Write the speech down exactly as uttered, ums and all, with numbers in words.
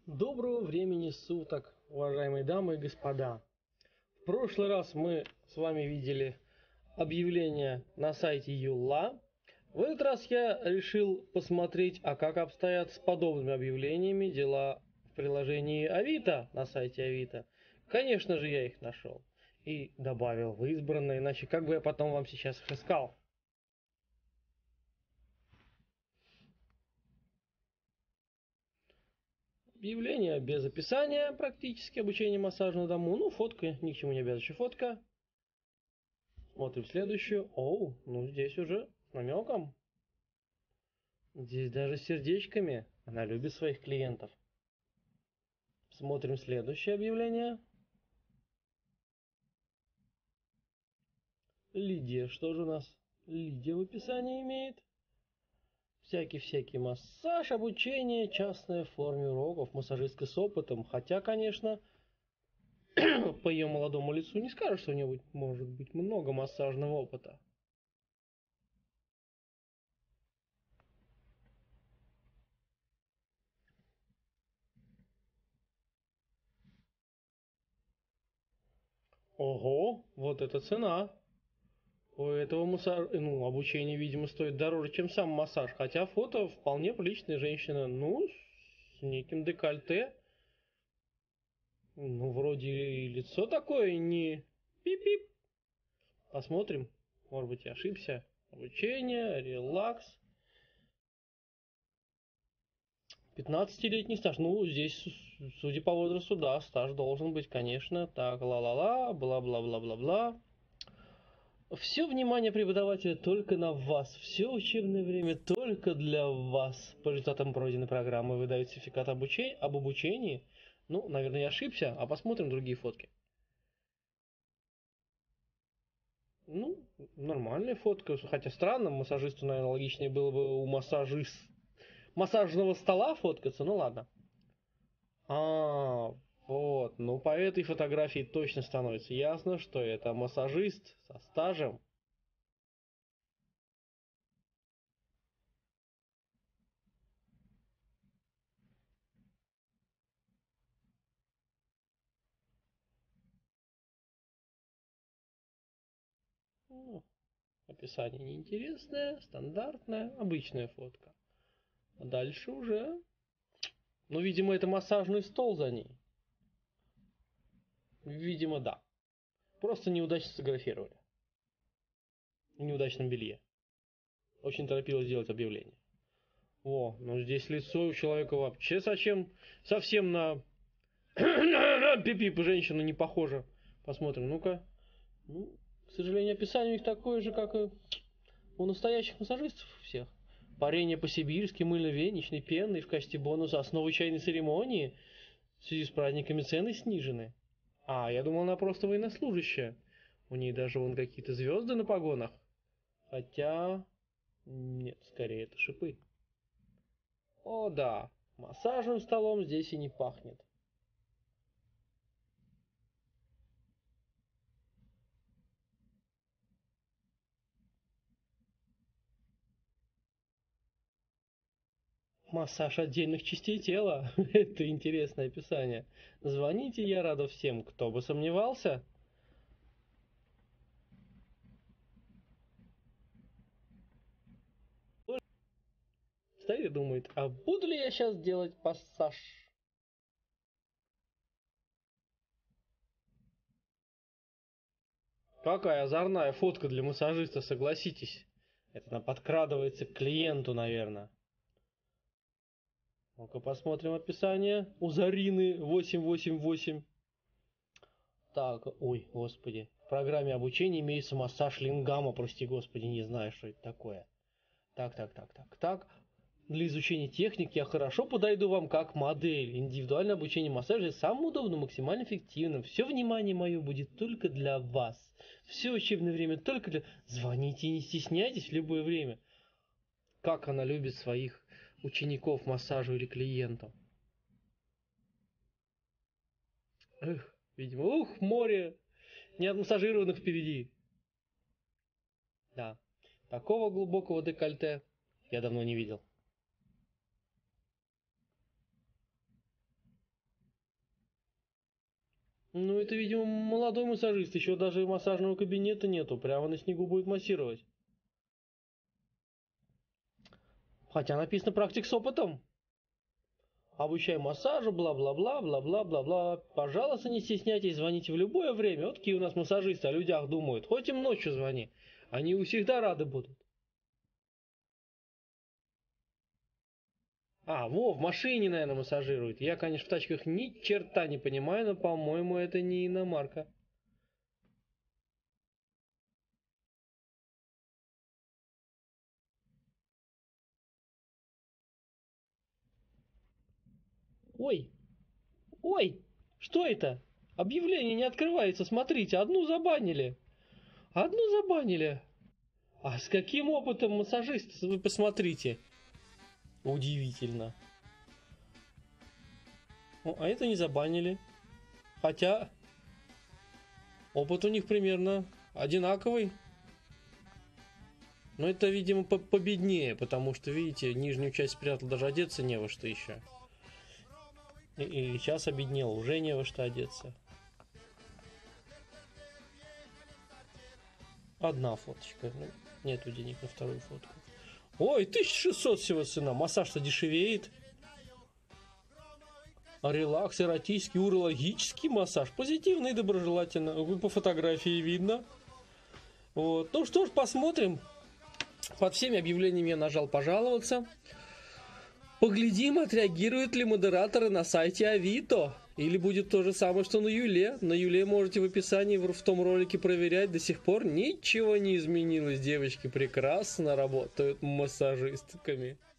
Доброго времени суток, уважаемые дамы и господа. В прошлый раз мы с вами видели объявление на сайте Юла. В этот раз я решил посмотреть, а как обстоят с подобными объявлениями дела в приложении Авито на сайте Авито. Конечно же, я их нашел и добавил в избранное, иначе как бы я потом вам сейчас их искал. Объявление без описания, практически обучение массажу на дому. Ну, фотка, ни к чему не обязывающая фотка. Смотрим следующую. Оу, ну здесь уже с намеком. Здесь даже с сердечками. Она любит своих клиентов. Смотрим следующее объявление. Лидия. Что же у нас Лидия в описании имеет? Всякий-всякий массаж, обучение, частная форма уроков, массажистка с опытом. Хотя, конечно, по ее молодому лицу не скажешь, что у нее может быть много массажного опыта. Ого, вот это цена. У этого массаж... ну, обучение, видимо, стоит дороже, чем сам массаж. Хотя фото вполне приличная женщина. Ну, с неким декольте. Ну, вроде и лицо такое не... Пип-пип. Посмотрим. Может быть, я ошибся. Обучение, релакс. пятнадцатилетний стаж. Ну, здесь, судя по возрасту, да, стаж должен быть, конечно. Так, ла-ла-ла, бла-бла-бла-бла-бла. Все внимание преподавателя только на вас. Все учебное время только для вас. По результатам пройденной программы выдают сертификат обучения, об обучении. Ну, наверное, я ошибся, а посмотрим другие фотки. Ну, нормальная фотка. Хотя странно, массажисту, наверное, логичнее было бы у массажист... массажного стола фоткаться. Ну, ладно. А, вот. Ну, по этой фотографии точно становится ясно, что это массажист со стажем. Ну, описание неинтересное, стандартная, обычная фотка. А дальше уже... Ну, видимо, это массажный стол за ней. Видимо, да. Просто неудачно сфотографировали. В неудачном белье. Очень торопилась сделать объявление. О, ну здесь лицо у человека вообще совсем, совсем на пипип женщину не похоже. Посмотрим, ну-ка. Ну, к сожалению, описание у них такое же, как и у настоящих массажистов всех. Парение по-сибирски, мыльно-веничный, пенный в качестве бонуса основы чайной церемонии. В связи с праздниками цены снижены. А, я думал, она просто военнослужащая. У нее даже вон какие-то звезды на погонах. Хотя... Нет, скорее это шипы. О да, массажным столом здесь и не пахнет. Массаж отдельных частей тела. Это интересное описание. Звоните, я рада всем, кто бы сомневался. Стоит и думает, а буду ли я сейчас делать массаж? Какая озорная фотка для массажиста, согласитесь. Это она подкрадывается к клиенту, наверное. Ну-ка посмотрим описание. У Зарины восемь восемь восемь. Так, ой, господи. В программе обучения имеется массаж лингама, прости господи, не знаю, что это такое. Так, так, так, так, так. Для изучения техник я хорошо подойду вам как модель. Индивидуальное обучение массажа самым удобным, максимально эффективным. Все внимание мое будет только для вас. Все учебное время только для... Звоните и не стесняйтесь в любое время. Как она любит своих учеников массажу или клиентов. Эх, видимо, ух, море неотмассажированных впереди. Да, такого глубокого декольте я давно не видел. Ну, это, видимо, молодой массажист. Еще даже массажного кабинета нету. Прямо на снегу будет массировать. Хотя написано практик с опытом. Обучаем массажу, бла-бла-бла, бла-бла-бла-бла. Пожалуйста, не стесняйтесь, звоните в любое время. Вот какие у нас массажисты о людях думают. Хоть им ночью звони. Они всегда рады будут. А, во, в машине, наверное, массажирует. Я, конечно, в тачках ни черта не понимаю, но, по-моему, это не иномарка. Ой, ой, что это? Объявление не открывается, смотрите, одну забанили. Одну забанили. А с каким опытом массажист? Вы посмотрите. Удивительно. О, а это не забанили. Хотя опыт у них примерно одинаковый. Но это, видимо, победнее, потому что, видите, нижнюю часть спрятал, даже одеться не во что еще. И, и сейчас обеднел, уже не во что одеться. Одна фоточка. Нету денег на вторую фотку. Ой, тысяча шестьсот всего цена. Массаж-то дешевеет. Релакс, эротический, урологический массаж. Позитивно и доброжелательно. По фотографии видно. Вот. Ну что ж, посмотрим. Под всеми объявлениями я нажал пожаловаться. Поглядим, отреагируют ли модераторы на сайте Авито. Или будет то же самое, что на Юле. На Юле можете в описании в том ролике проверять. До сих пор ничего не изменилось. Девочки прекрасно работают массажистками.